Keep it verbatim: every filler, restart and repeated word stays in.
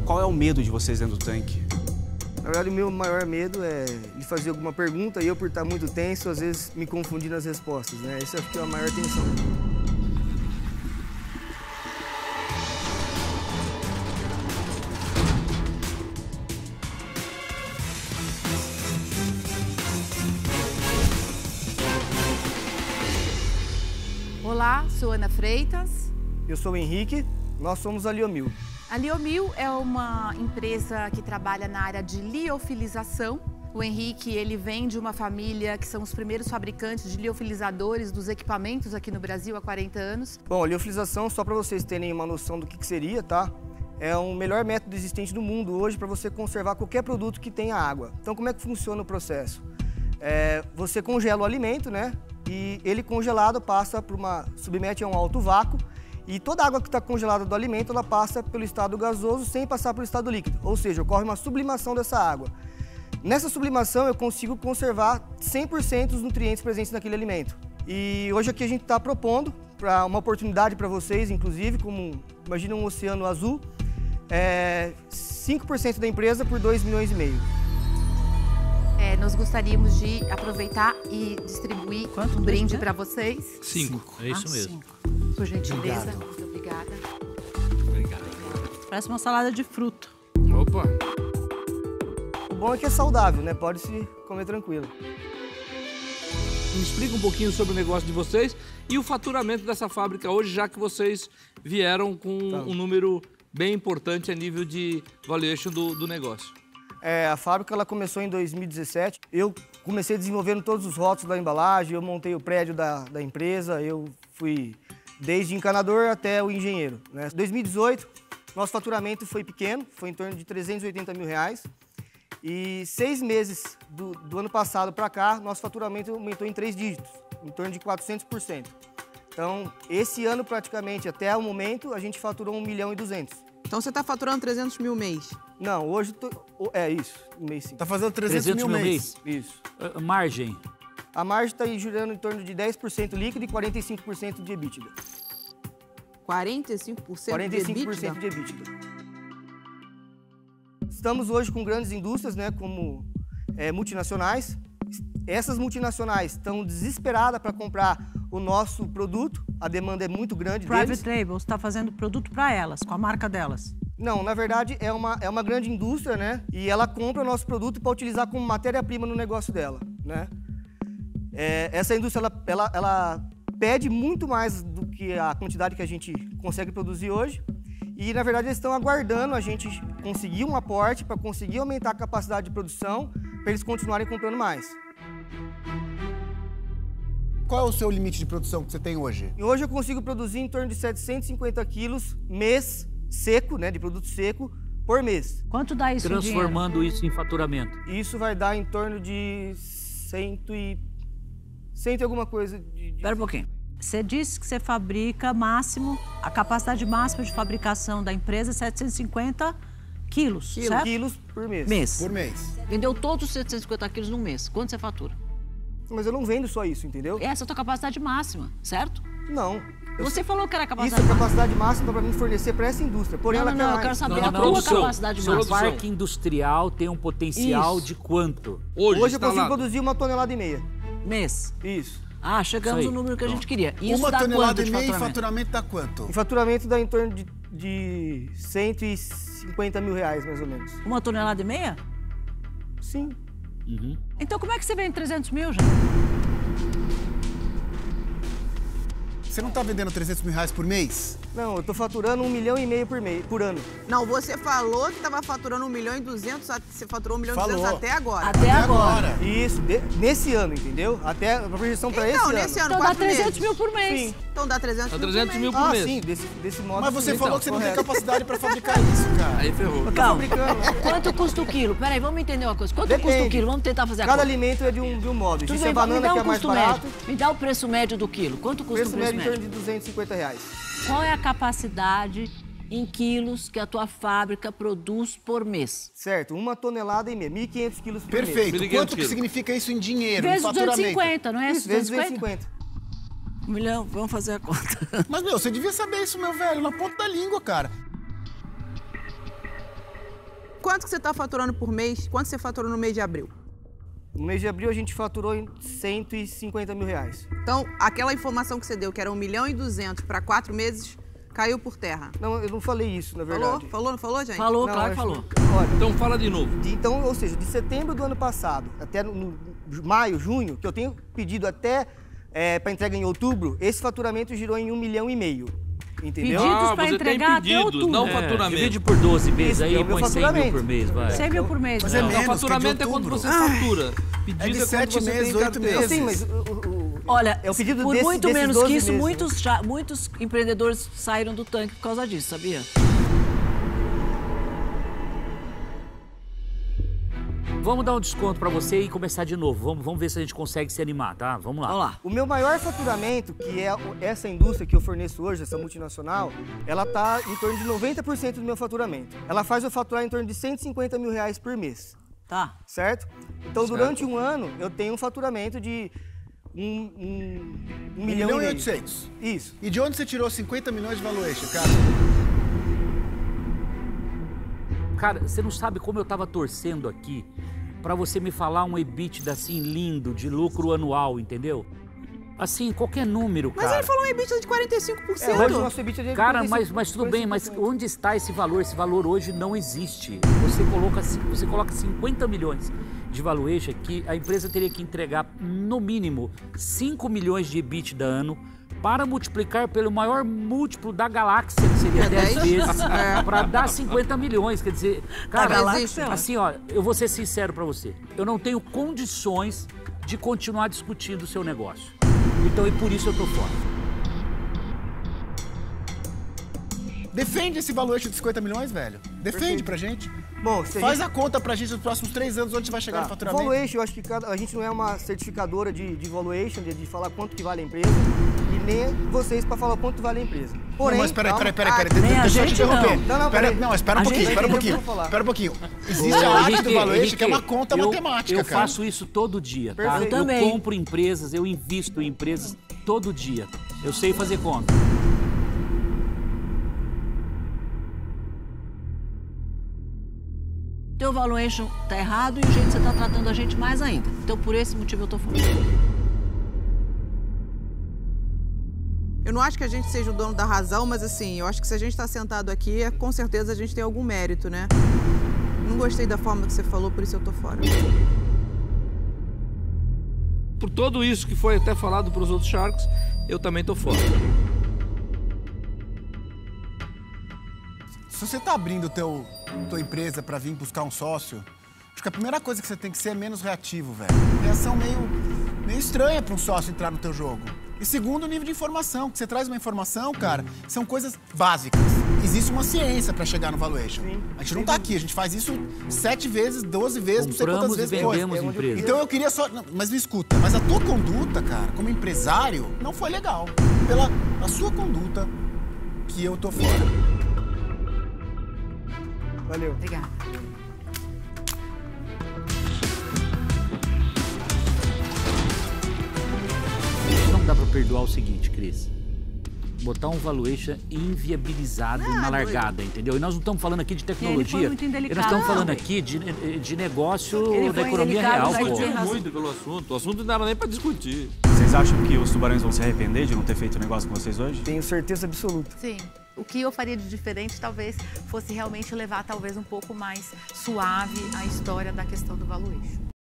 qual é o medo de vocês dentro do tanque? Na verdade, o meu maior medo é ele fazer alguma pergunta e eu, por estar muito tenso, às vezes me confundir nas respostas, né? Essa acho que é a maior tensão. Olá, sou Ana Freitas. Eu sou o Henrique, nós somos a Liomil. A Liomil é uma empresa que trabalha na área de liofilização. O Henrique, ele vem de uma família que são os primeiros fabricantes de liofilizadores dos equipamentos aqui no Brasil há quarenta anos. Bom, a liofilização, só para vocês terem uma noção do que, que seria, tá? É o melhor método existente do mundo hoje para você conservar qualquer produto que tenha água. Então, como é que funciona o processo? É, você congela o alimento, né? E ele congelado passa por uma... submete a um alto vácuo. E toda a água que está congelada do alimento, ela passa pelo estado gasoso sem passar pelo estado líquido. Ou seja, ocorre uma sublimação dessa água. Nessa sublimação, eu consigo conservar cem por cento dos nutrientes presentes naquele alimento. E hoje aqui a gente está propondo para uma oportunidade para vocês, inclusive, como, imagina um oceano azul, é, cinco por cento da empresa por dois milhões e meio. É, nós gostaríamos de aproveitar e distribuir Quanto um brinde para vocês. Cinco, cinco. É isso ah, mesmo. Cinco. Por gentileza. Obrigado. Muito obrigada. Obrigado. Parece uma salada de fruta. Opa! O bom é que é saudável, né? Pode se comer tranquilo. Me explica um pouquinho sobre o negócio de vocês e o faturamento dessa fábrica hoje, já que vocês vieram com Tá. um número bem importante a nível de valuation do, do negócio. É, a fábrica ela começou em dois mil e dezessete. Eu comecei desenvolvendo todos os rótulos da embalagem, eu montei o prédio da, da empresa, eu fui desde encanador até o engenheiro, né? Em dois mil e dezoito, nosso faturamento foi pequeno, foi em torno de trezentos e oitenta mil reais. E seis meses do, do ano passado para cá, nosso faturamento aumentou em três dígitos, em torno de quatrocentos por cento. Então, esse ano praticamente, até o momento, a gente faturou um milhão e duzentos. Então você está faturando trezentos mil mês? Não, hoje tô, é isso, um mês sim. Tá fazendo trezentos mil mês. Isso. Uh, margem. A margem está girando em torno de dez por cento líquido e quarenta e cinco por cento de EBITDA. quarenta e cinco por cento quarenta e cinco por de cento EBITDA? de EBITDA. Estamos hoje com grandes indústrias, né, como é, multinacionais. Essas multinacionais estão desesperadas para comprar o nosso produto. A demanda é muito grande deles. Private Label, você está fazendo produto para elas, com a marca delas. Não, na verdade é uma, é uma grande indústria, né? E ela compra o nosso produto para utilizar como matéria-prima no negócio dela, né? É, essa indústria, ela, ela, ela pede muito mais do que a quantidade que a gente consegue produzir hoje. E, na verdade, eles estão aguardando a gente conseguir um aporte para conseguir aumentar a capacidade de produção para eles continuarem comprando mais. Qual é o seu limite de produção que você tem hoje? E hoje eu consigo produzir em torno de setecentos e cinquenta quilos mês seco, né, de produto seco, por mês. Quanto dá isso em dinheiro? Transformando isso em faturamento. Isso vai dar em torno de cento e... cento e alguma coisa de... de... Espera um pouquinho. Você disse que você fabrica máximo, a capacidade máxima de fabricação da empresa é setecentos e cinquenta quilos, Quilo, certo? quilos por mês. Mês. Por mês. Vendeu todos os setecentos e cinquenta quilos num mês. Quanto você fatura? Mas eu não vendo só isso, entendeu? Essa é a tua capacidade máxima, certo? Não. Eu... Você falou que era a capacidade Isso é máxima. capacidade máxima para mim fornecer para essa indústria. Porém, Não, ela não, não, quer eu quero mais. saber Não, a não, tua produção. capacidade Seu O máxima. parque industrial tem um potencial Isso. de quanto? Hoje, Hoje eu consigo instalado. produzir uma tonelada e meia. Mês. Isso. Ah, chegamos Isso aí. no número que a gente queria. Isso Uma dá tonelada quanto e de meia e faturamento? faturamento dá quanto? Em faturamento dá em torno de, de cento e cinquenta mil reais, mais ou menos. Uma tonelada e meia? Sim. Uhum. Então como é que você vende trezentos mil já? Você não tá vendendo trezentos mil reais por mês? Não, eu tô faturando um milhão e meio por mês, por ano. Não, você falou que estava faturando um milhão e duzentos, você faturou um milhão e Falou. duzentos até agora. Até agora. Isso, de- nesse ano, entendeu? Até a projeção para esse Então, ano. nesse ano, Então dá quatro trezentos meses. mil por mês. Sim. Então dá trezentos Dá mil trezentos por mil mês. por Ah, mês. sim, desse, desse modo. Mas você sim. falou Então, que você não tem correto. capacidade pra fabricar isso, cara. Aí ferrou. Calma. Fabricando. Quanto custa o quilo? Peraí, vamos entender uma coisa. Quanto Depende. custa o quilo? Vamos tentar fazer a Cada conta. alimento é de um, de um modo. Tudo Existe bem, a banana me dá que um é mais custo barato. médio. Me dá o preço médio do quilo. Quanto custa Preço o preço médio em médio? torno de duzentos e cinquenta reais. Qual é a capacidade em quilos que a tua fábrica produz por mês? Certo, uma tonelada e meia, mil e quinhentos quilos por mês. Perfeito. mil e quinhentos Quanto que quilos. significa isso em dinheiro, Vezes em faturamento? duzentos e cinquenta, não é Isso, vezes duzentos e duzentos e cinquenta? cinquenta. Um milhão, vamos fazer a conta. Mas, meu, você devia saber isso, meu velho, na ponta da língua, cara. quanto que você está faturando por mês? Quanto você faturou no mês de abril? No mês de abril, a gente faturou em cento e cinquenta mil reais. Então, aquela informação que você deu, que era um milhão e duzentos para quatro meses, caiu por terra. Não, eu não falei isso, na verdade. Falou? Falou, não falou, gente? Falou, Não, claro que acho- falou. Olha, Então fala de novo. de- então, ou seja, de setembro do ano passado até no, no maio, junho, que eu tenho pedido até para entrega em outubro, esse faturamento girou em um milhão e meio. Entendeu? Pedidos Ah, pra você entregar tem até pedidos, outubro. não É, faturamento. divide por doze meses Isso, aí, é o meu põe cem mil faturamento. por mês, vai. cem mil por mês. Mas né? é Não, menos, faturamento que é é de quando outubro. você fatura. Pedido É de quando sete você meses, tem oito carteira. meses. Sim, mas o, o- o- Olha, é o pedido por desse- muito desses menos doze que isso, meses, muitos, já- muitos empreendedores saíram do tanque por causa disso, sabia? Vamos dar um desconto pra você e começar de novo. Vamos, vamos ver se a gente consegue se animar, tá? Vamos lá. Vamos lá. O meu maior faturamento, que é o- essa indústria que eu forneço hoje, essa multinacional, ela está em torno de noventa por cento do meu faturamento. Ela faz eu faturar em torno de cento e cinquenta mil reais por mês, Tá. certo? Então, durante um ano, eu tenho um faturamento de um, um, um Um milhão, milhão e meio. oitocentos. Isso. E de onde você tirou cinquenta milhões de valuation, cara? Cara, você não sabe como eu tava torcendo aqui pra você me falar um EBITDA assim lindo, de lucro anual, entendeu? Assim, qualquer número, Mas cara. ele falou um EBITDA de quarenta e cinco por É, cento. hoje o nosso EBITDA é de Cara, quarenta e mas, cinco, mas tudo bem, mas quarenta e cinco por cento. onde está esse valor? Esse valor hoje não existe. Você coloca, ci- você coloca cinquenta milhões de valuation que a empresa teria que entregar, no mínimo, cinco milhões de EBITDA ano para multiplicar pelo maior múltiplo da galáxia, que seria É dez dez? vezes, É. para dar cinquenta milhões. Quer dizer, cara, galáxia, ó. assim, ó, eu vou ser sincero para você. Eu não tenho condições de continuar discutindo o seu negócio. Então, e por isso eu tô fora. Defende esse valuation de cinquenta milhões, velho. Defende Perfeito. pra gente. Bom, se a Faz gente- a conta pra gente nos próximos três anos onde vai chegar Tá. no faturamento. Valuation, eu acho que cada- a gente não é uma certificadora de, de valuation, de, de falar quanto que vale a empresa, e nem vocês para falar quanto vale a empresa. Porém, não, mas peraí, calma. peraí, peraí, Ah, peraí. nem a Deixa eu te gente, interromper. não. Não, não, Pera- peraí. não, espera um A pouquinho, gente espera um vai pouquinho. entender o que eu vou falar. Espera um pouquinho. Existe Ô, a arte Henrique, do valuation, Henrique, que é uma conta eu, matemática, eu cara. faço isso todo dia, tá? Perfeito. Eu Eu também. compro empresas, eu invisto em empresas todo dia. Eu sei fazer conta. Teu valuation tá errado e o jeito que você tá tratando a gente mais ainda. Então, por esse motivo, eu tô fora. Eu não acho que a gente seja o dono da razão, mas assim, eu acho que se a gente está sentado aqui, é, com certeza a gente tem algum mérito, né? Não gostei da forma que você falou, por isso eu tô fora. Por tudo isso que foi até falado pros outros Sharks, eu também tô fora. Se você tá abrindo teu, tua empresa pra vir buscar um sócio, acho que a primeira coisa que você tem que ser é menos reativo, velho. Reação meio, meio estranha pra um sócio entrar no teu jogo. E segundo, o nível de informação. Que você traz uma informação, cara, são coisas básicas. Existe uma ciência pra chegar no valuation. Sim. A gente não tá aqui, a gente faz isso sete vezes, doze vezes, não sei Compramos quantas e vezes foi. vendemos É onde eu empresas. Então eu queria só... não, mas me escuta, mas a tua conduta, cara, como empresário, não foi legal. Pela a sua conduta que eu tô fora. Valeu. Obrigada. Não dá pra perdoar o seguinte, Cris. Botar um valuation inviabilizado na largada, entendeu? E nós não estamos falando aqui de tecnologia. foi muito e indelicado. nós estamos falando Não. aqui de, de negócio Ele da foi economia indelicado, real, vai pô. dizer- Discutiu razão. muito pelo assunto. O assunto não era nem pra discutir. Vocês acham que os tubarões vão se arrepender de não ter feito negócio com vocês hoje? Tenho certeza absoluta. Sim. O que eu faria de diferente talvez fosse realmente levar talvez um pouco mais suave a história da questão do valuation.